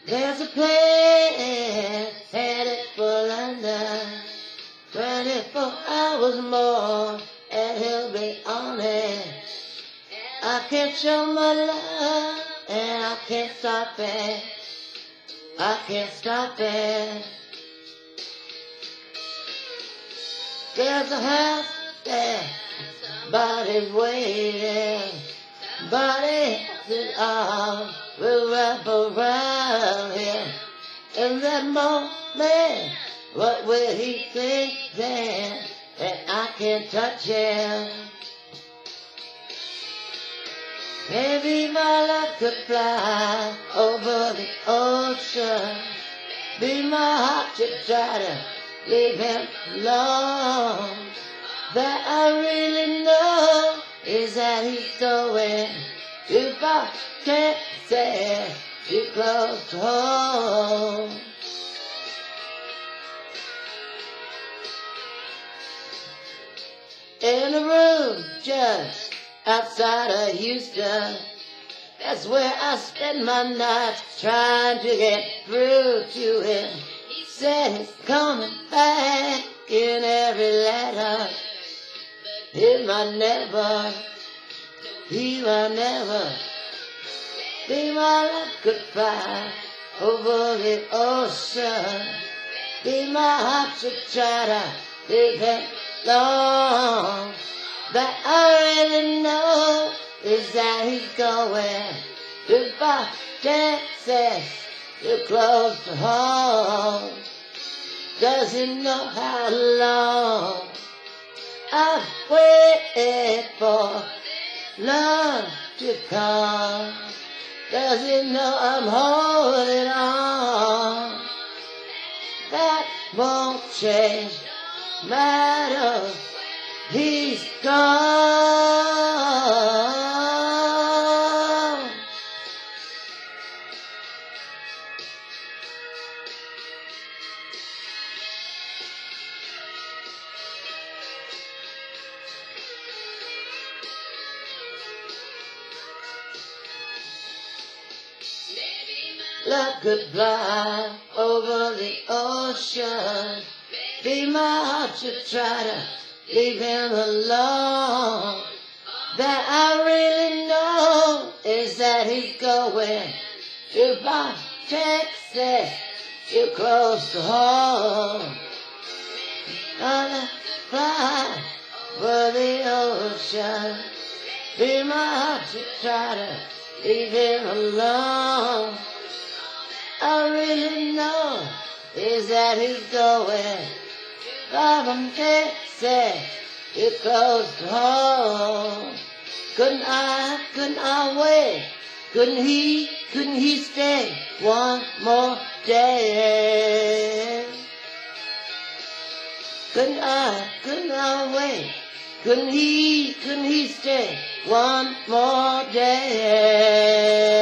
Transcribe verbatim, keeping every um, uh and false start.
There's a plane headed for London, twenty-four hours more, and he'll be on it. I can't show my love, and I can't stop it. I can't stop it. There's a house there, somebody's waiting. Body it all will wrap around him. In that moment, what will he think then? That I can't touch him. Maybe my love could fly over the ocean. Be my heart to try to leave him alone. That I really know is that he's going too far, can't say too close to home. In a room just outside of Houston, that's where I spend my nights trying to get through to him. He said he's coming back in every letter. He might never, he might never be my love could fly over the ocean. Be my heart to try to leave him alone. That I really know is that he's going too far, Texas, too close to home. Does he know how long I've waited for love to come? Does he know I'm holding on? That won't change, matter, he's gone. Love could fly over the ocean. Be my heart to try to leave him alone. That I really know is that he's going too far, Texas, too close to home. Gonna fly over the ocean. Be my heart to try to leave him alone. I really know is that he's going far from Texas, too close to home. Couldn't I, couldn't I wait? Couldn't he, couldn't he stay one more day? Couldn't I, couldn't I wait? Couldn't he, couldn't he stay one more day?